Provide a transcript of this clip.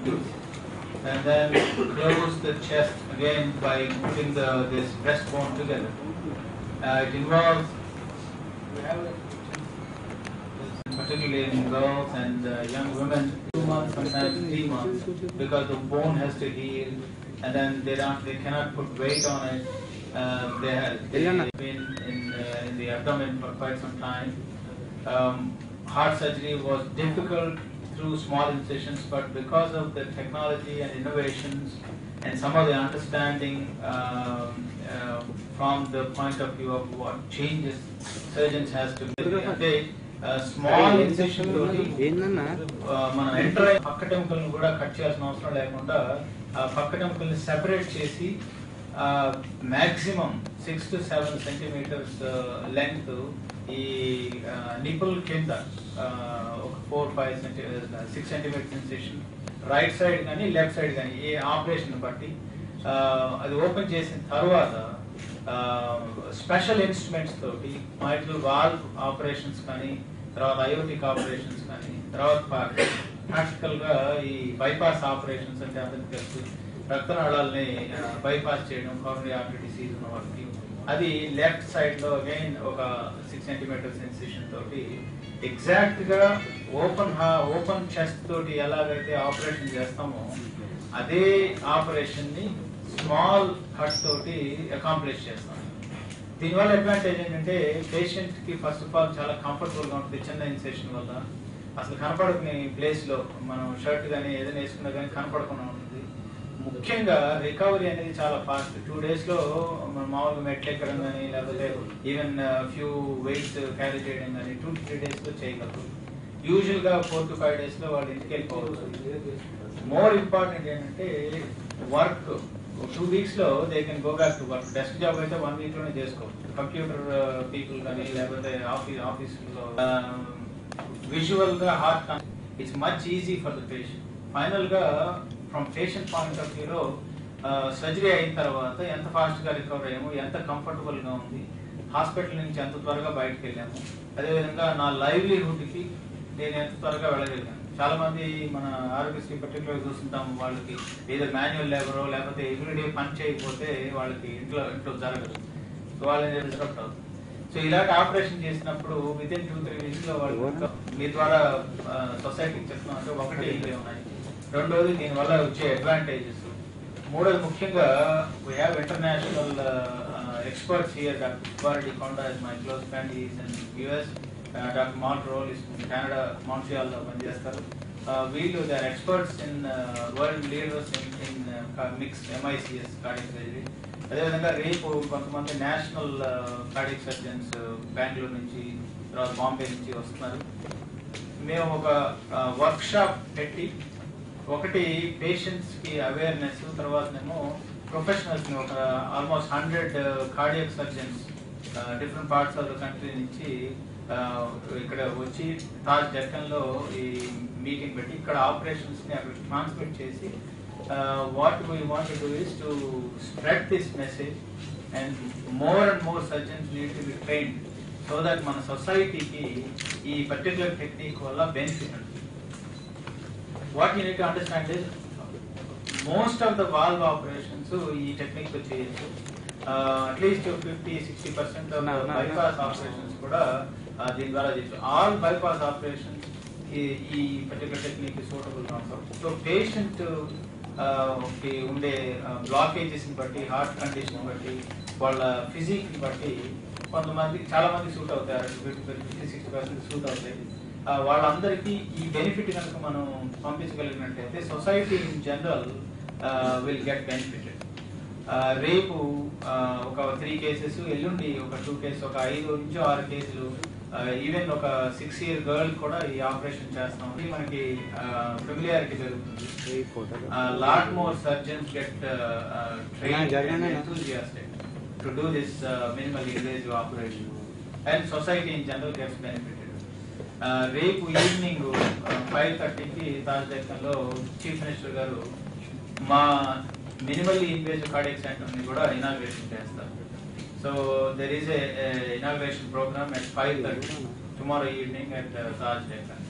and then close the chest again by putting this breastbone together. It involves, particularly in girls and young women, 2 months, sometimes 3 months, because the bone has to heal, and then they cannot put weight on it. They've been in the abdomen for quite some time. Heart surgery was difficult through small incisions, but because of the technology and innovations and some of the understanding from the point of view of what changes surgeons has to make, small incision తోటి మనం enter అయ్యే పక్క టెంపుల్ని కూడా cut చేయాల్సిన అవసరం లేకుండా ఆ పక్క టెంపుల్ని సెపరేట్ చేసి మ్యాక్సిమం 6 to 7 సెంటీమీటర్స్ లెంగ్త్ ఈ నిపుల్ కింద ఒక 6 సెంటీమీటర్స్ ఇన్సిషన్ రైట్ సైడ్ కానీ లెఫ్ట్ సైడ్ కానీ ఏ ఆపరేషన్ బట్టి అది ఓపెన్ చేసిన తర్వాత స్పెషల్ ఇన్స్ట్రుమెంట్స్ తోటి మైట్రల్ వాల్వ్ ఆపరేషన్స్ కానీ తర్వాత అయోటిక్ ఆపరేషన్స్ కానీ తర్వాత ప్రాక్టికల్ గా ఈ బైపాస్ ఆపరేషన్స్ అంటే అందరికి తెలుసు రక్తనాళాలని బైపాస్ చేయడం కారోనరీ ఆర్టరీ డిసీజ్ ఉన్న వాళ్ళకి అది లెఫ్ట్ సైడ్ లో అగైన్ ఒక 6 సెంటీమీటర్స్ ఇన్సిషన్ తోటి ఎగ్జాక్ట్ గా ఓపెన్ చెస్ట్ తోటి ఎలాగైతే ఆపరేషన్ చేస్తామో అదే ఆపరేషన్ ని స్మాల్ కట్ తోటి అకాంప్లిష్ చేస్తాం. దీనివల్ల అడ్వాంటేజ్ ఏంటంటే పేషెంట్ కి ఫస్ట్ ఆఫ్ ఆల్ చాలా కంఫర్టబుల్ గా ఉంటుంది. చిన్న ఇన్సెషన్ వల్ల అసలు కనపడకుని ప్లేస్ లో మనం షర్ట్ కానీ ఏదైనా వేసుకున్నా కానీ కనపడకుండా ఉంటుంది. ముఖ్యంగా రికవరీ అనేది చాలా ఫాస్ట్. 2 days లో మనం మామూలుగా మెట్లు ఎక్కడం కానీ లేకపోతే ఈవెన్ ఫ్యూ వెయిట్స్ క్యారీ చేయడం కానీ 2 to 3 days లో చేయగలరు. యూజువల్ గా 4 to 5 days లో వాళ్ళు ఇంటికి వెళ్ళిపోవచ్చు. మోర్ ఇంపార్టెంట్ ఏంటంటే వర్క్ 2 weeks లో they can go back to work. Desk job అయితే 1 week లోనే చేసుకోవచ్చు. కంప్యూటర్ పీపుల్ కానీ లేకపోతే ఆఫీస్ లో విజువల్ గా heart it's much easy for the patient. Final గా ఫ్రమ్ పేషెంట్ పాయింట్ ఆఫ్ వ్యూలో సర్జరీ అయిన తర్వాత ఎంత ఫాస్ట్ గా రికవర్ అయ్యాము, ఎంత కంఫర్టబుల్ గా ఉంది, హాస్పిటల్ నుంచి ఎంత త్వరగా బయటకు వెళ్ళాము, అదేవిధంగా నా లైవ్లీహుడ్ కి నేను ఎంత త్వరగా వెళ్ళగలిగాను. చాలా మంది మన ఆరోగ్యశ్రీ పర్టికులర్ చూస్తుంటాం, వాళ్ళకి ఏదో మాన్యువల్ లేబరో లేకపోతే ఎవ్రీడే పని చేయకపోతే వాళ్ళకి ఇంట్లో జరగదు. సో వాళ్ళని డిస్టర్బ్ అవుతుంది. సో ఇలాంటి ఆపరేషన్ చేసినప్పుడు వితిన్ 2-3 weeks లో వాళ్ళు మీ ద్వారా సొసైటీకి చెప్తున్నాం అంటే ఒకటి ఇవే ఉన్నాయి. రెండోది దీనివల్ల వచ్చే అడ్వాంటేజెస్. మూడోది ముఖ్యంగా we have international experts here. Doctor Subbareddy Konda is my close friend, is in US. Doctor Mark Roll is Canada Montreal లో పనిచేస్తారు. వీళ్ళు they are experts in world leaders in mixed MICS cardiac surgery. అదేవిధంగా రేపు కొంతమంది national cardiac surgeons Bengaluru నుంచి తర్వాత బాంబే నుంచి వస్తున్నారు. మేము ఒక వర్క్ షాప్ పెట్టి ఒకటి పేషెంట్స్ కి అవేర్నెస్, తర్వాతనేమో ప్రొఫెషనల్స్ ని ఒక almost 100 cardiac surgeons different parts of the country నుంచి ఇక్కడ వచ్చి తాజ్ డెక్కన్ లో ఈ మీటింగ్ పెట్టి ఇక్కడ ఆపరేషన్స్ ని అక్కడ ట్రాన్స్మిట్ చేసి what we want to do is to spread this message and more surgeons need to be trained so that మన సొసైటీకి ఈ పర్టికులర్ టెక్నిక్ వల్ల బెనిఫిట్ ఉంటుంది. What you need to understand is most of the valve operations ఈ technique తో చేయొచ్చు. At least 50-60% of bypass operations కూడా దీని ద్వారా చేయొచ్చు. ఆల్ బైపాస్ ఆపరేషన్స్ ఈ particular technique suitable concept. So patient ఉండే బ్లాకేజెస్ ని బట్టి, హార్ట్ కండిషన్ బట్టి, వాళ్ళ ఫిజిక్ ని బట్టి కొంతమంది చాలా మంది సూట్ అవుతారు. 50-60% సూట్ అవుతాయి. వాళ్ళందరికీ ఈ బెనిఫిట్ కనుక మనం పంపించగలిగినట్లయితే society in general will get benefited. రేపు ఒక 3 cases, ఎల్లుండి ఒక 2 cases, ఒక 5 నుంచి 6 కేసులు, ఈవెన్ ఒక 6-year గర్ల్ కూడా ఈ ఆపరేషన్ చేస్తాం. మనకి ఫెమిలియారిటీ పెరుగుతుంది. Lot more surgeons get trained and enthusiastic to do this minimal invasive operation and society in general gets benefited. రేపు ఈవినింగ్ 5:30కి తాజ్ డెక్కన్ లో చీఫ్ మినిస్టర్ గారు మా మినిమల్లీ ఇన్వేజివ్ కార్డియాక్ సెంటర్ ని కూడా ఇనాగ్రేషన్ చేస్తారు. So there is a inauguration programme at 5:30 tomorrow evening at Taj Deccan.